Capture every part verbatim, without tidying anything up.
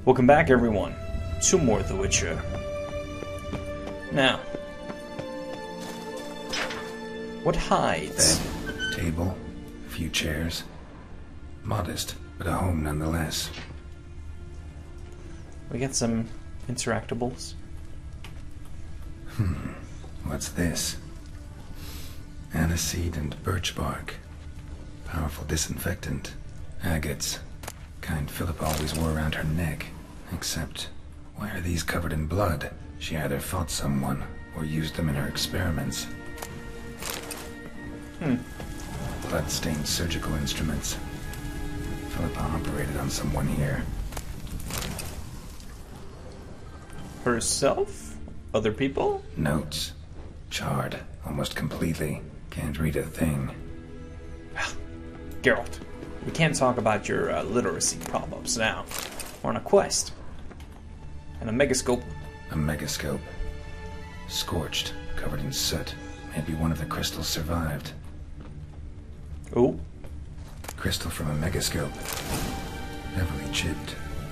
Welcome back, everyone, to more The Witcher. Now, what hides? Bed, table, a few chairs. Modest, but a home nonetheless. We got some interactables. Hmm, what's this? Aniseed and birch bark. Powerful disinfectant. Agates. Kind Philip always wore around her neck. Except, why are these covered in blood? She either fought someone, or used them in her experiments. Hmm. Blood-stained surgical instruments. Philippa operated on someone here. Herself? Other people? Notes. Charred, almost completely. Can't read a thing. Geralt, we can't talk about your uh, literacy problems now. We're on a quest. And a megascope. A megascope. Scorched, covered in soot. Maybe one of the crystals survived. Oh? Crystal from a megascope. Heavily chipped.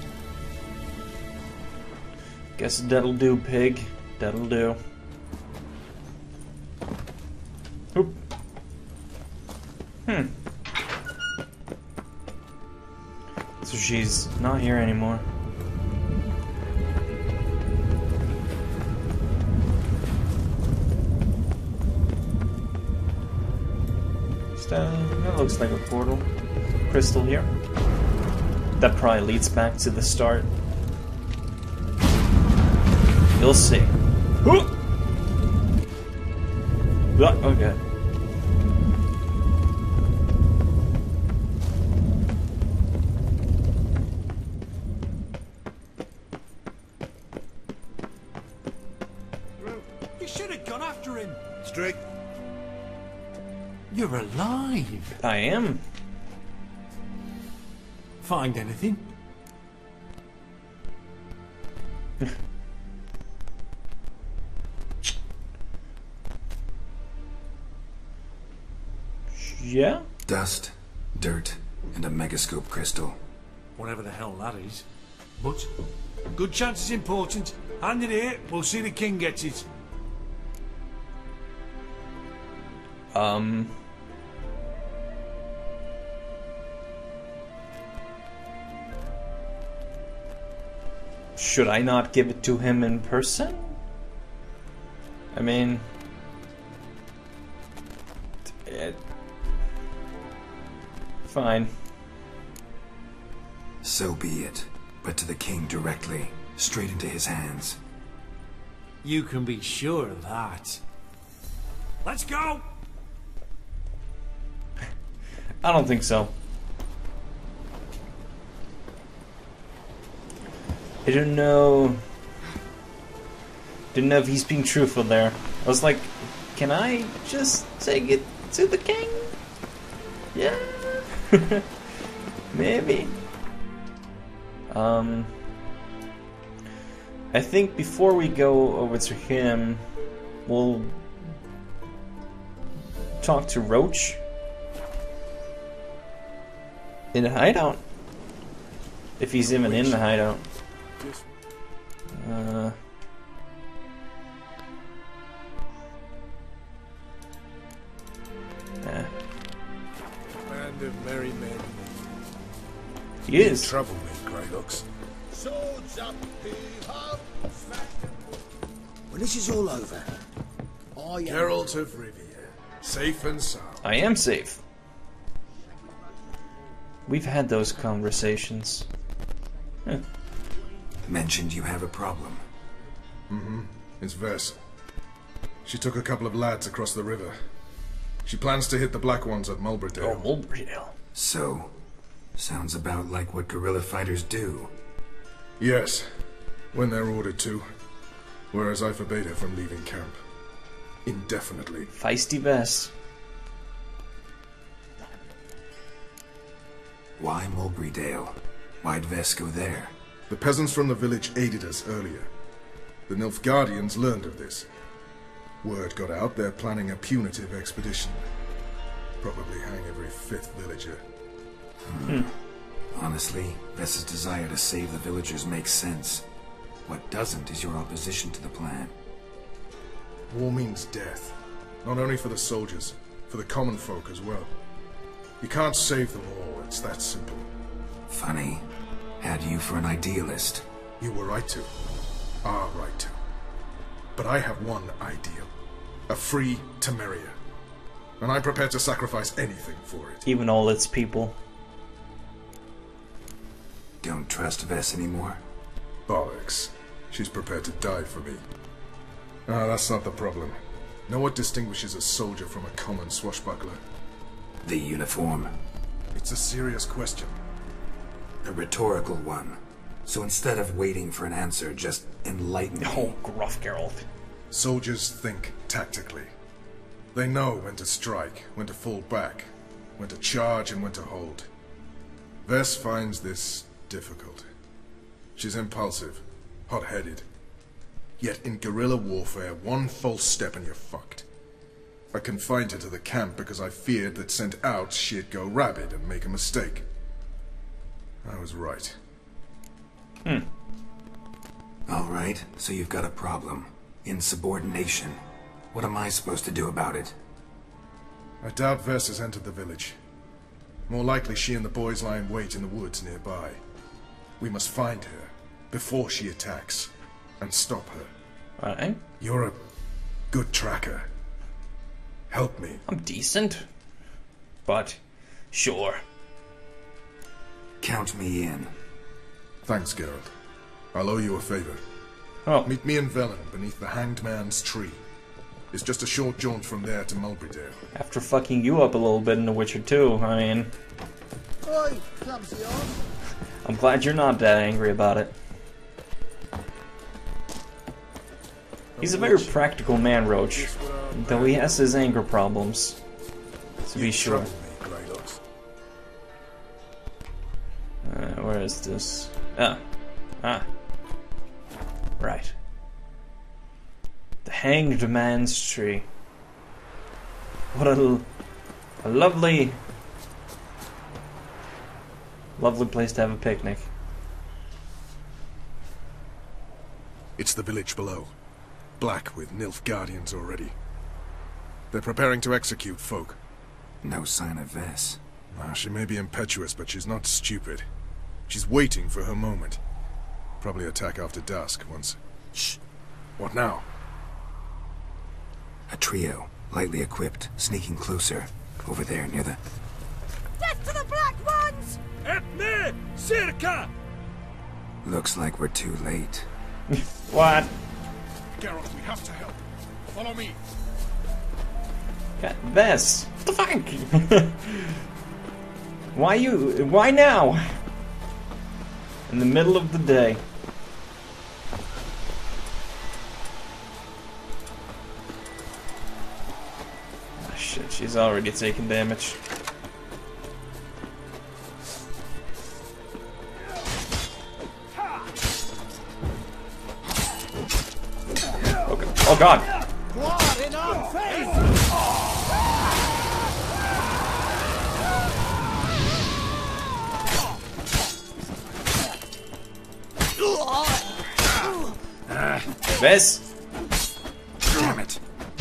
Guess that'll do, pig. That'll do. Oop. Hmm. So she's not here anymore. Just, uh, that looks like a portal. Crystal here. That probably leads back to the start. You'll see. Okay. You should have gone after him. Strick. You're alive. I am. Find anything? Yeah? Dust, dirt, and a megascope crystal. Whatever the hell that is. But, good chance is important. Hand it here, we'll see the king gets it. Um... Should I not give it to him in person? I mean... It, fine. So be it. But to the king directly. Straight into his hands. You can be sure of that. Let's go! I don't think so. I don't know. Didn't know if he's being truthful there. I was like, can I just take it to the king? Yeah. Maybe. Um. I think before we go over to him, we'll talk to Roach in the hideout. If he's even in the hideout. Uh, yeah. Band of merry men. He is. Trouble me, Kradox. Swords up, heave-ho, smack. When this is all over, I am... Geralt of Rivia, safe and sound. I am safe. We've had those conversations. Huh. Mentioned you have a problem. Mm-hmm. It's Vess. She took a couple of lads across the river. She plans to hit the Black Ones at Mulbridale. Oh, Mulbridale. So, sounds about like what guerrilla fighters do. Yes, when they're ordered to. Whereas I forbade her from leaving camp. Indefinitely. Feisty Vess. Why Mulbridale? Why'd Vess go there? The peasants from the village aided us earlier. The Nilfgaardians learned of this. Word got out they're planning a punitive expedition. Probably hang every fifth villager. Hmm. Honestly, Vess's desire to save the villagers makes sense. What doesn't is your opposition to the plan. War means death. Not only for the soldiers, for the common folk as well. You can't save them all, it's that simple. Funny. Had you for an idealist. You were right to. Are right to. But I have one ideal. A free Temeria. And I'm prepared to sacrifice anything for it. Even all its people. Don't trust Vess anymore? Bollocks. She's prepared to die for me. Ah, that's not the problem. Know what distinguishes a soldier from a common swashbuckler? The uniform. It's a serious question. A rhetorical one. So instead of waiting for an answer, just enlighten me. Oh, gruff Geralt. Soldiers think tactically. They know when to strike, when to fall back, when to charge and when to hold. Vess finds this difficult. She's impulsive, hot-headed. Yet in guerrilla warfare, one false step and you're fucked. I confined her to the camp because I feared that sent out she'd go rabid and make a mistake. I was right. Hmm. Alright, so you've got a problem. Insubordination. What am I supposed to do about it? I doubt Vess has entered the village. More likely she and the boys lie in wait in the woods nearby. We must find her before she attacks and stop her. Alright. You're a good tracker. Help me. I'm decent. But, sure. Count me in. Thanks, Geralt. I'll owe you a favor. Oh, Meet me in Velen beneath the Hanged Man's tree. It's just a short jaunt from there to Mulberydale. after fucking you up a little bit in The Witcher two, I mean, Oi, clumsy arse. I'm glad you're not that angry about it. He's a very practical man, Roach, though he has his anger problems, to be sure. Uh, where is this? Ah. Ah. Right. The Hanged Man's Tree. What a, l a lovely... Lovely place to have a picnic. It's the village below. Black with Nilfgaardians already. They're preparing to execute folk. No sign of Vess. Ah, she may be impetuous, but she's not stupid. She's waiting for her moment. Probably attack after dusk once... Shh! What now? A trio, lightly equipped, sneaking closer. Over there, near the... Death to the Black Ones! Help me! Circa! Looks like we're too late. What? Geralt, we have to help. Follow me. God, Vess. What the fuck? Why you... Why now? In the middle of the day. Oh, shit, she's already taking damage. Okay. Oh god. What in our face? Vess? Damn it!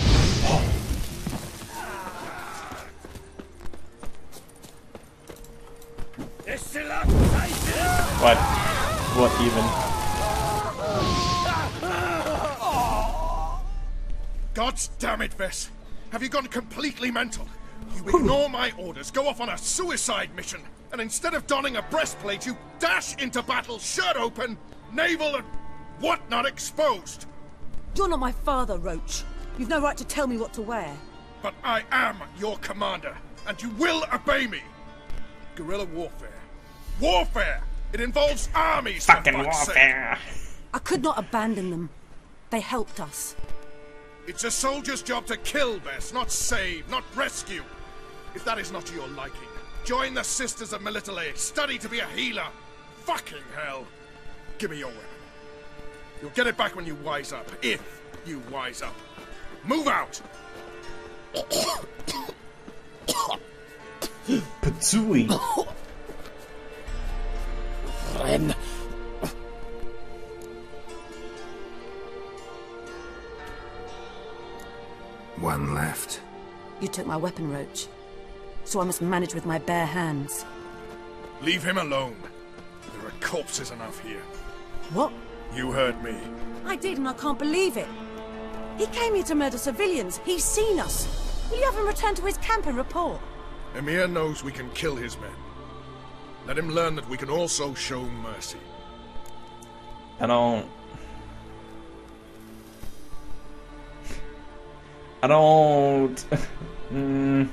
What? What even? God damn it, Vess! Have you gone completely mental? You ignore my orders, go off on a suicide mission, and instead of donning a breastplate, you dash into battle, shirt open, navel and whatnot exposed. You're not my father, Roach. You've no right to tell me what to wear. But I am your commander, and you will obey me. Guerrilla warfare. Warfare! It involves armies, Fucking for fuck's sake. warfare! I could not abandon them. They helped us. It's a soldier's job to kill, Vess, not save, not rescue. If that is not to your liking, join the Sisters of Melitele, study to be a healer. Fucking hell. Give me your weapon. You'll get it back when you wise up, if you wise up. Move out! Patsui. one left. You took my weapon, Roach. So I must manage with my bare hands. Leave him alone. There are corpses enough here. What? You heard me. I did, and I can't believe it. He came here to murder civilians. He's seen us. Will you have him return to his camp and report? Emir knows we can kill his men. Let him learn that we can also show mercy. I don't... I don't... mm.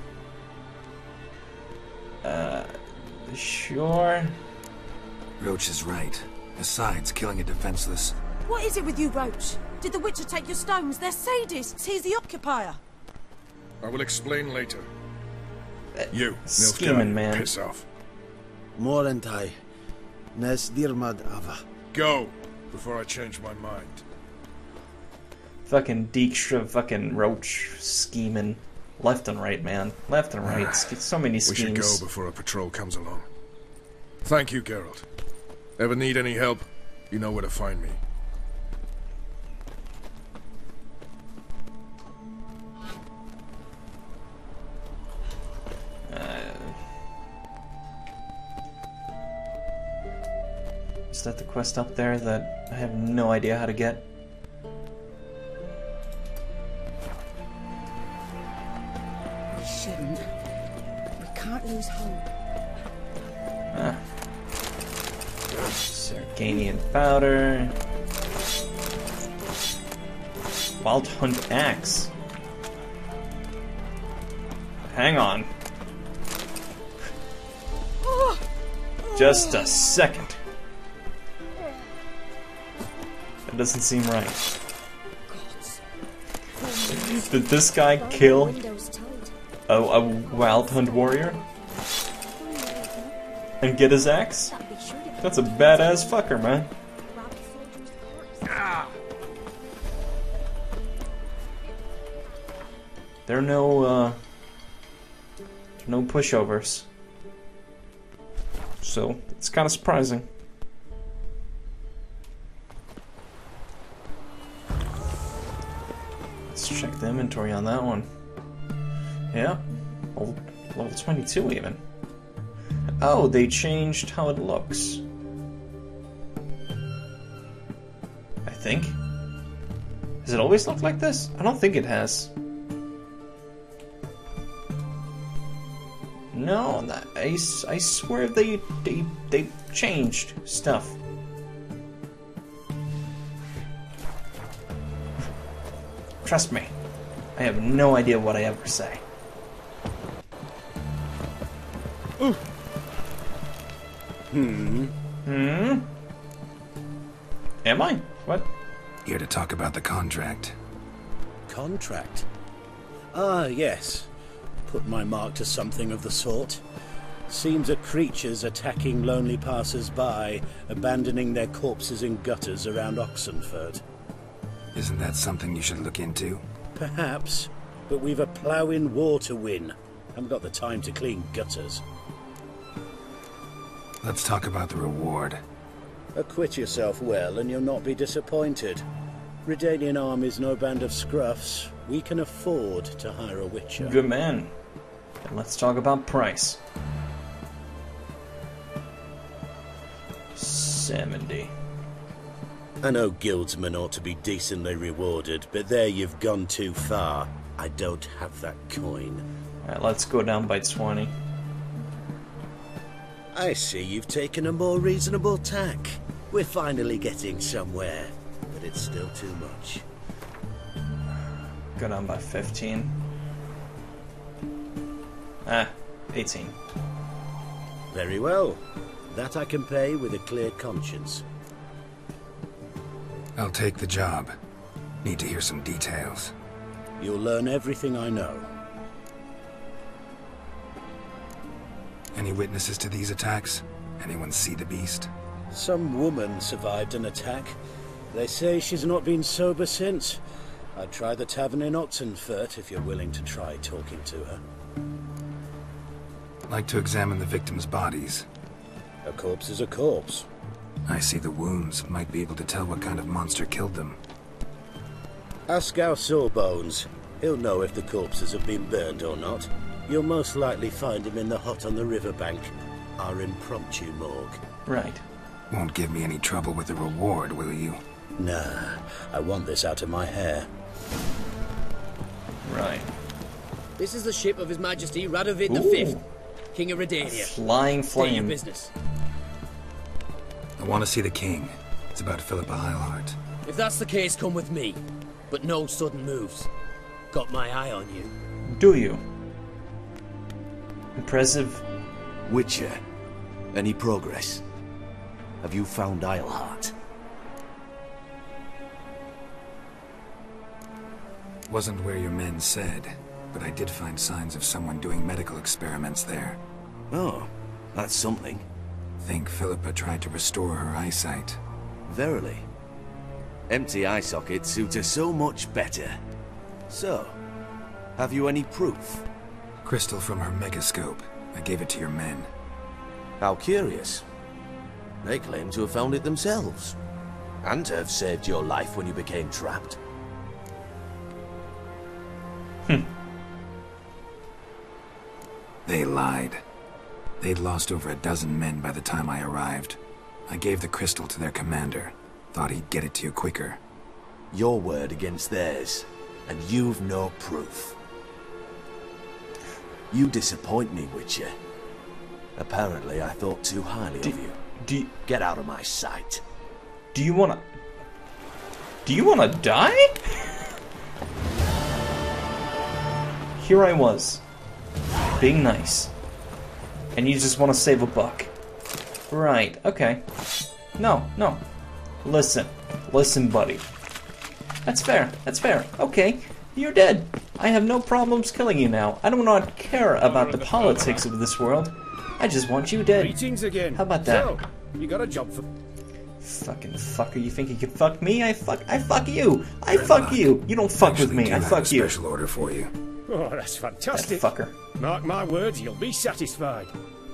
Uh... Sure? Roach is right. Besides, killing a defenseless... What is it with you, Roach? Did the Witcher take your stones? They're sadists. He's the occupier. I will explain later. You, Scheming, man. Piss off. Morentai. Nes dirmad ava. Go, before I change my mind. Fucking Dijkstra, fucking Roach, scheming. Left and right, man. Left and right. So many schemes. We should go before a patrol comes along. Thank you, Geralt. Ever need any help, you know where to find me. Is that the quest up there that I have no idea how to get? We shouldn't. We can't lose hope. Ah. Sarganian powder. Wild Hunt axe. Hang on. Just a second. That doesn't seem right. Did this guy kill a, a Wild Hunt warrior? And get his axe? That's a badass fucker, man. There are no, uh... no pushovers. So, it's kind of surprising. Let's check the inventory on that one. Yeah, level, level twenty-two even. Oh, they changed how it looks. I think. Has it always looked like this? I don't think it has. No, that, I, I swear they, they, they changed stuff. Trust me, I have no idea what I ever say. Ooh. Hmm. Hmm? Am I? What? Here to talk about the contract. Contract? Ah, yes. Put my mark to something of the sort. Seems that creatures attacking lonely passers-by, abandoning their corpses in gutters around Oxenfurt. Isn't that something you should look into? Perhaps, but we've a ploughing war to win. Haven't got the time to clean gutters. Let's talk about the reward. Acquit yourself well and you'll not be disappointed. Redanian Army's no band of scruffs. We can afford to hire a Witcher. Good man. And let's talk about price. seventy. I know guildsmen ought to be decently rewarded, but there you've gone too far. I don't have that coin. Alright, let's go down by twenty. I see you've taken a more reasonable tack. We're finally getting somewhere, but it's still too much. Go down by fifteen. Ah, eighteen. Very well. That I can pay with a clear conscience. I'll take the job. Need to hear some details. You'll learn everything I know. Any witnesses to these attacks? Anyone see the beast? Some woman survived an attack. They say she's not been sober since. I'd try the tavern in Oxenfurt if you're willing to try talking to her. Like to examine the victims' bodies. A corpse is a corpse. I see the wounds. Might be able to tell what kind of monster killed them. Ask our Sawbones. He'll know if the corpses have been burned or not. You'll most likely find him in the hut on the riverbank, our impromptu morgue. Right. Won't give me any trouble with the reward, will you? Nah, I want this out of my hair. Right. This is the ship of His Majesty Radovid the Ooh. Fifth, King of Redania. Flying State your flame. business. I want to see the king. It's about Philippa Eilhart. If that's the case, come with me. But no sudden moves. Got my eye on you. Do you? Impressive. Witcher, any progress? Have you found Eilhart? Wasn't where your men said, but I did find signs of someone doing medical experiments there. Oh, that's something. Think Philippa tried to restore her eyesight. Verily. Empty eye sockets suit her so much better. So, have you any proof? Crystal from her megascope. I gave it to your men. How curious. They claim to have found it themselves. And to have saved your life when you became trapped. Hmm. They lied. They'd lost over a dozen men by the time I arrived. I gave the crystal to their commander. Thought he'd get it to you quicker. Your word against theirs, and you've no proof. You disappoint me, Witcher. Apparently I thought too highly Do, of you. do, you- Get out of my sight. do you wanna... Do you wanna die? Here I was, being nice, and you just want to save a buck. Right, okay. No, no. Listen. Listen, buddy. That's fair. That's fair. Okay. You're dead. I have no problems killing you now. I do not care about the politics of this world. I just want you dead. Greetings again. How about that? So, you got a job for... Fucking fucker. You think you can fuck me? I fuck I fuck you. I fuck luck. you. You don't fuck with Actually me. do I have fuck a you. special order for you. Oh, that's That fantastic. fucker. Mark my words, you'll be satisfied.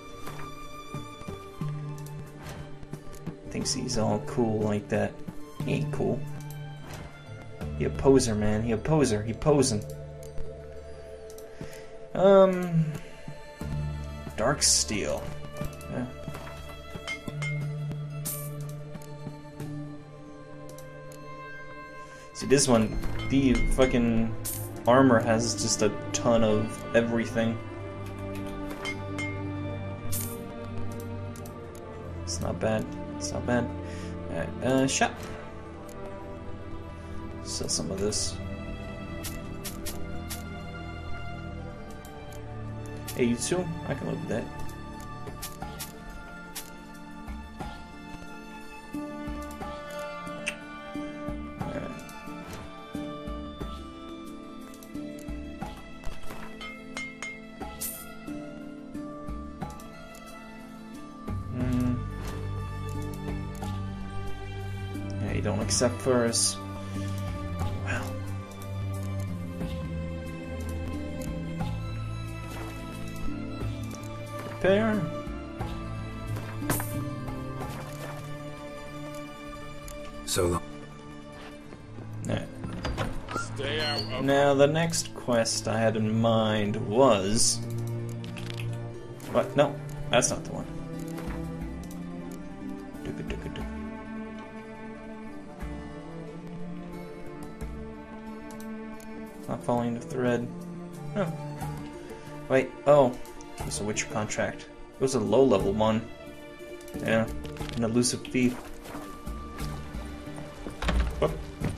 Thinks he's all cool like that. He ain't cool. He a poser, man. He a poser. He posing. Um... Dark Steel. Yeah. See, this one, the fucking armor has just a ton of everything. It's not bad. It's not bad. Alright, uh, shop. Sell some of this. Hey, you too? I can live with that. Alright. Hmm. Yeah, you don't accept furs. Well. Prepare. So long. Alright. Stay out of... Now, the next quest I had in mind was... What? No, that's not the one. Doo-ga-doo-ga-doo. Not following the thread. Oh. Wait, oh. It was a Witcher contract. It was a low-level one. Yeah, an elusive thief. Oh.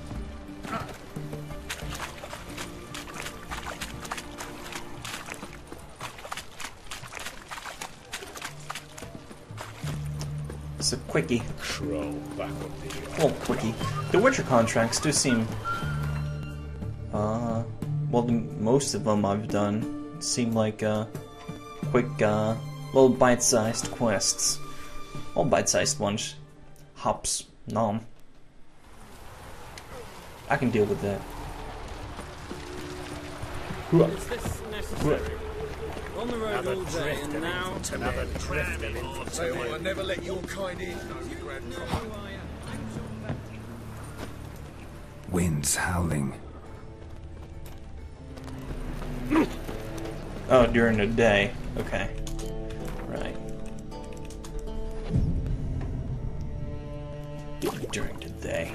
It's a quickie. Troll back up the... Well, quickie. The Witcher contracts do seem... Uh... Well, the, most of them I've done seem like, uh... quick, uh... little bite-sized quests. All bite-sized ones. Hops. Nom. I can deal with that. Is this necessary? On the road all day and now... Another drift of infantry. Say, oh, I never let your kind in, no, you grand prophet. Winds howling. Oh, during the day. Okay. Right. During the day.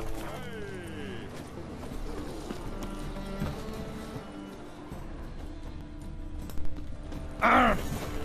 Ah!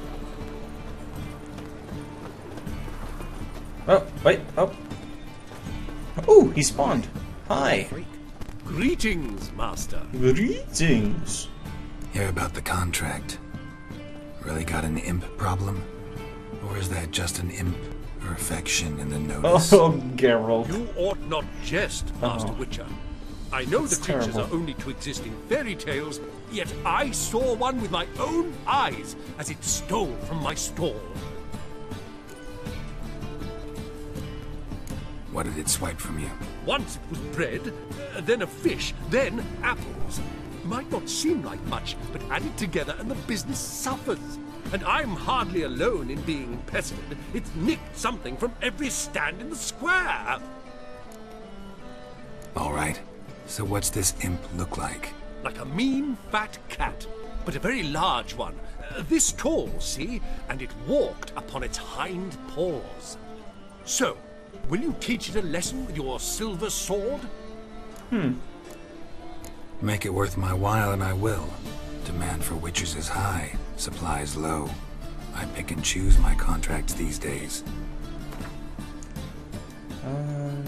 Oh, wait, oh. Oh, he spawned. Hi. Greetings, Master. Greetings. Hear about the contract? Really got an imp problem? Or is that just an imp or affection in the notice? Oh, Geralt. You ought not jest, Master Oh. Witcher. I know That's the creatures terrible. are only to exist in fairy tales, yet I saw one with my own eyes as it stole from my stall. What did it swipe from you? Once it was bread, uh, then a fish, then apples. Might not seem like much, but add it together and the business suffers. And I'm hardly alone in being pestered. It's nicked something from every stand in the square. All right. So what's this imp look like? Like a mean, fat cat, but a very large one. Uh, this tall, see? And it walked upon its hind paws. So, will you teach it a lesson with your silver sword? Hmm. Make it worth my while and I will. Demand for witchers is high, supplies low. I pick and choose my contracts these days. Um...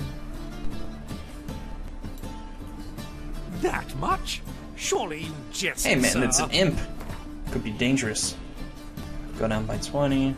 That much? Surely you jest, Hey man, sir. it's an imp. Could be dangerous. Go down by twenty.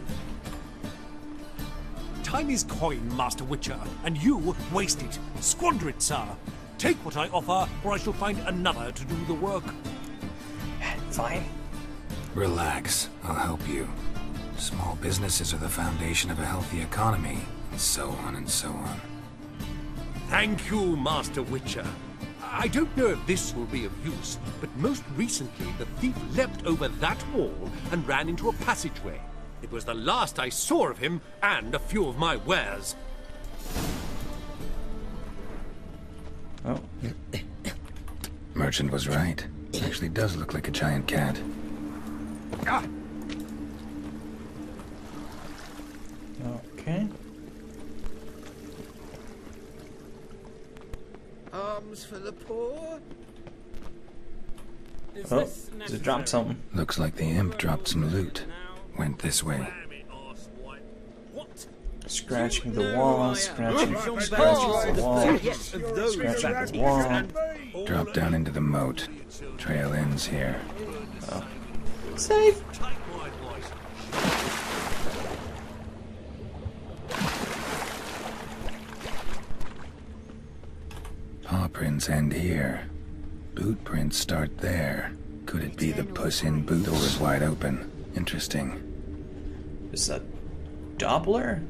Time is coin, Master Witcher, and you waste it. Squander it, sir. Take what I offer, or I shall find another to do the work. Fine. Relax, I'll help you. Small businesses are the foundation of a healthy economy, and so on and so on. Thank you, Master Witcher. I don't know if this will be of use, but most recently the thief leapt over that wall and ran into a passageway. It was the last I saw of him and a few of my wares. Oh. Merchant was right. Actually does look like a giant cat. Ah! Okay. Arms for the poor? Is Oh, this does it drop something? Looks like the imp dropped some loot. Went this way. What? Scratching the wall, scratching, scratching the wall, scratching the wall. Drop down into the moat. Trail ends here. Oh. Save! Paw prints end here. Boot prints start there. Could it be the puss in boot? Door is wide open. Interesting. Is that Doppler?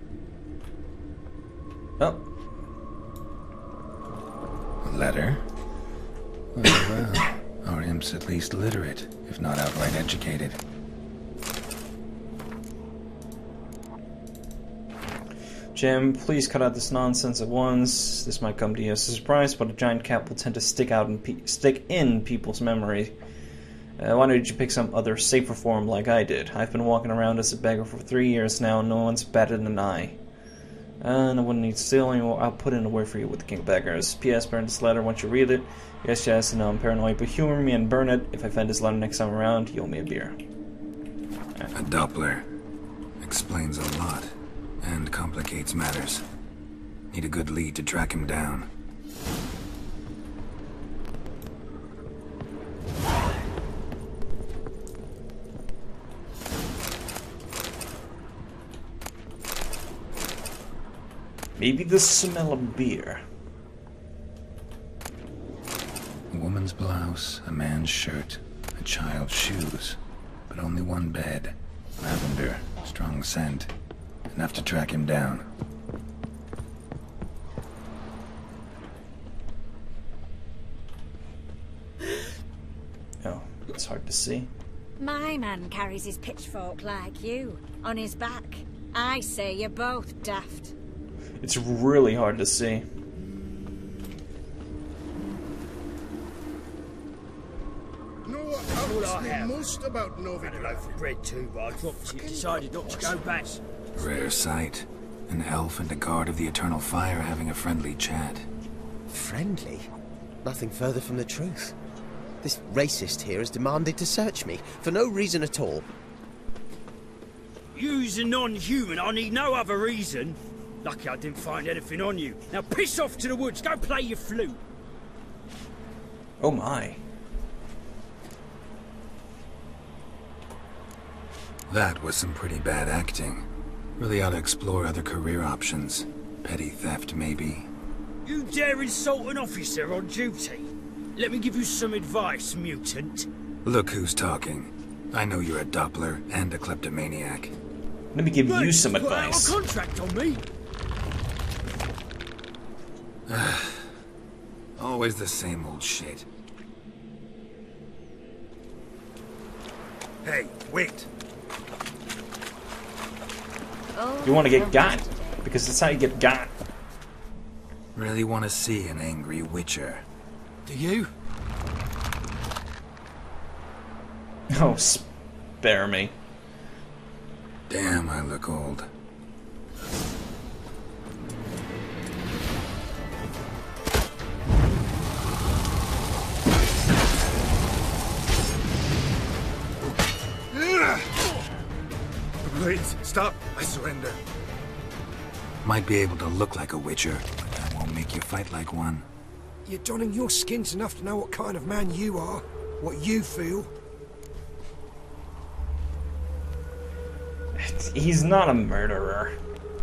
Oh. A letter? Oh, well. Our imp's at least literate, if not outright educated. Jim, please cut out this nonsense at once. This might come to you as a surprise, but a giant cat will tend to stick out and pe stick in people's memory. Uh, why don't you pick some other safer form like I did? I've been walking around as a beggar for three years now, and no one's better than I. And I wouldn't need stealing, or I'll put in a word for you with the King of Beggars. P S. Burn this letter once you read it. Yes, yes, I know I'm paranoid, but humor me and burn it. If I find this letter next time around, you owe me a beer. Right. A Doppler. Explains a lot. And complicates matters. Need a good lead to track him down. Maybe the smell of beer. A woman's blouse, a man's shirt, a child's shoes. But only one bed. Lavender, strong scent. Enough to track him down. Oh, it's hard to see. My man carries his pitchfork like you, on his back. I say you're both daft. It's really hard to see. No all I have. Most about I had a loaf of bread too, but I dropped it. Decided not to go back. Rare sight. An elf and a guard of the Eternal Fire having a friendly chat. Friendly? Nothing further from the truth. This racist here has demanded to search me, for no reason at all. You's a non-human, I need no other reason. Lucky I didn't find anything on you. Now piss off to the woods, go play your flute. Oh my. That was some pretty bad acting. Really ought to explore other career options. Petty theft, maybe. You dare insult an officer on duty? Let me give you some advice, mutant. Look who's talking. I know you're a Doppler and a kleptomaniac. Let me give Mate, you some put out advice. a contract on me. Always the same old shit. Hey, wait. You want to get got, because that's how you get got. Really want to see an angry Witcher. Do you? Oh, spare me. Damn, I look old. Please, stop. I surrender. Might be able to look like a Witcher, but that won't make you fight like one. You're donning your skins enough to know what kind of man you are, what you feel. He's not a murderer.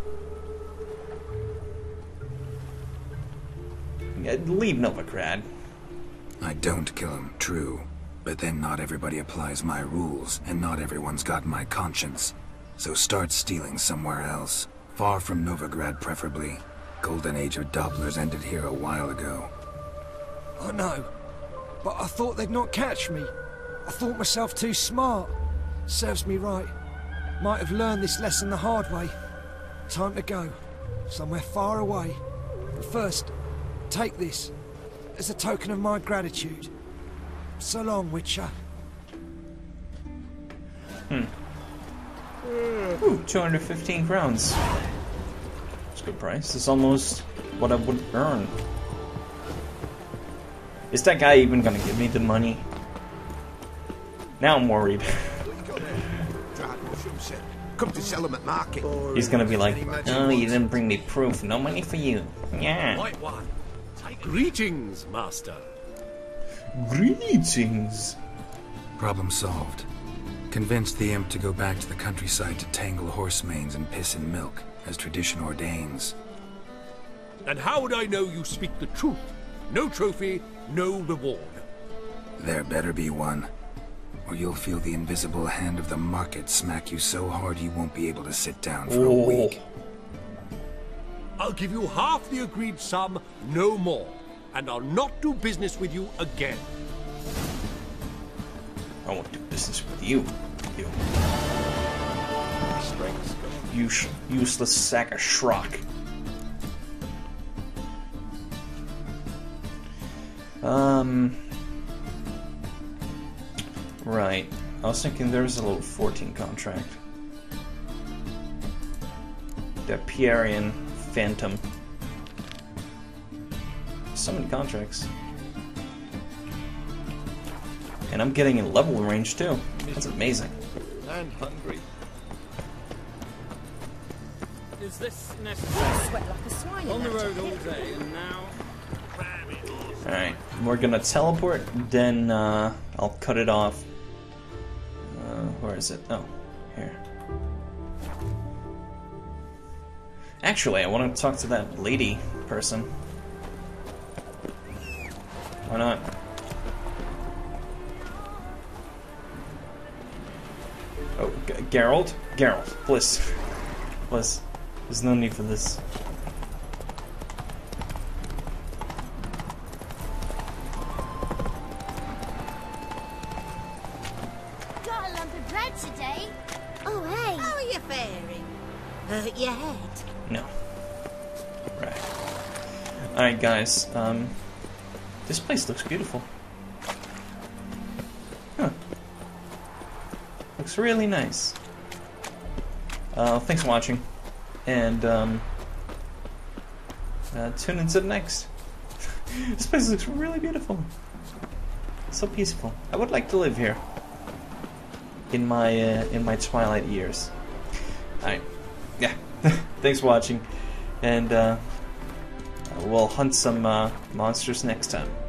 Yeah, leave Novigrad. I don't kill him, true. But then not everybody applies my rules, and not everyone's got my conscience. So start stealing somewhere else. Far from Novigrad, preferably. Golden age of Dopplers ended here a while ago. I know, but I thought they'd not catch me. I thought myself too smart. Serves me right. Might have learned this lesson the hard way. Time to go. Somewhere far away. But first, take this as a token of my gratitude. So long, Witcher. Hmm. Ooh, two hundred fifteen crowns. That's a good price. It's almost what I would earn. Is that guy even gonna give me the money? Now I'm worried. Come to sell them at market. He's gonna be like, oh, you didn't bring me proof. No money for you. Yeah. White one. Greetings, master. Greetings. Problem solved. Convinced the imp to go back to the countryside to tangle horse manes and piss in milk, as tradition ordains. And how would I know you speak the truth? No trophy, no reward. There better be one. Or you'll feel the invisible hand of the market smack you so hard you won't be able to sit down for oh. a week. I'll give you half the agreed sum, no more. And I'll not do business with you again. I won't do business with you. You. You sh useless sack of schrock. Um. Right. I was thinking there was a little fourteen contract. The Pierian Phantom. So many contracts. And I'm getting in level range too. That's amazing. And hungry. Is this necessary? Sweat like a swine. On the road all day and now. Alright, we're gonna teleport, then uh, I'll cut it off. Uh, where is it? Oh, here. Actually, I want to talk to that lady person. Why not? Oh, G Geralt? Geralt, Bliss. Bliss. There's no need for this. Got a lump of bread today. Oh, hey. How are you faring? Hurt your head? No. Right. Alright, guys. Um, this place looks beautiful. Huh. looks really nice. Uh, thanks for watching, and um, uh, tune into the next. This place looks really beautiful. So peaceful. I would like to live here in my uh, in my twilight years. Alright, yeah. Thanks for watching, and uh, we'll hunt some uh, monsters next time.